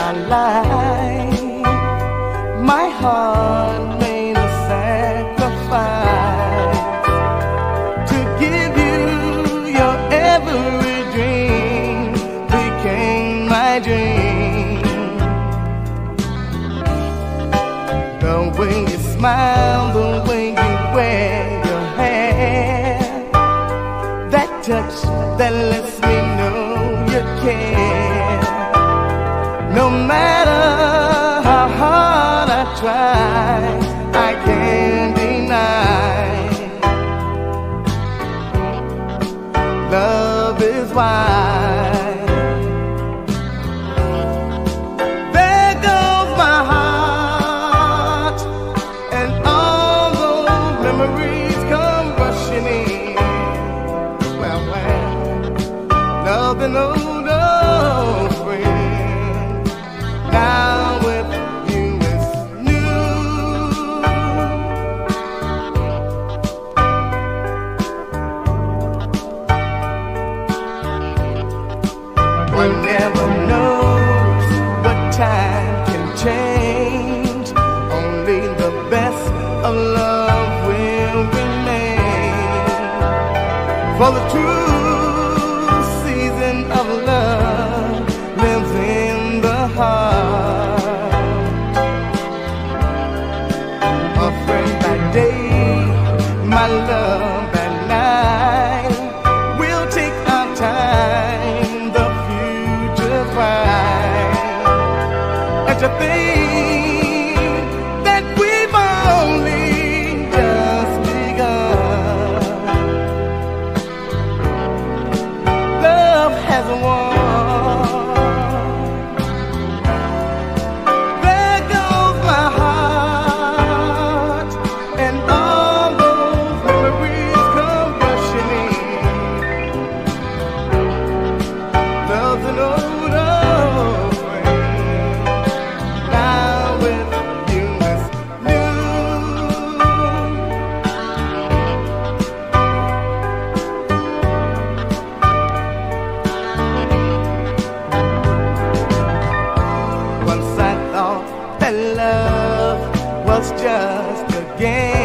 my life, my heart made a sacrifice to give you your every dream became my dream. The way you smile, the way you wear your hair, that touch that lets me know you care. No matter how hard I try, I can't deny love is why. There goes my heart, and all those memories come rushing in. Well, love and old old friend. Now with you it's new. One never knows what time can change. Only the best of love will remain. For the true season of love lives in the heart. A friend by day, my love at night. We'll take our time, the future's bright. And to think that we've only just begun. Love has won. There goes my heart, and all those memories come rushing in. Love's an old old friend. Now with you it's new. Once I thought that love was just a game.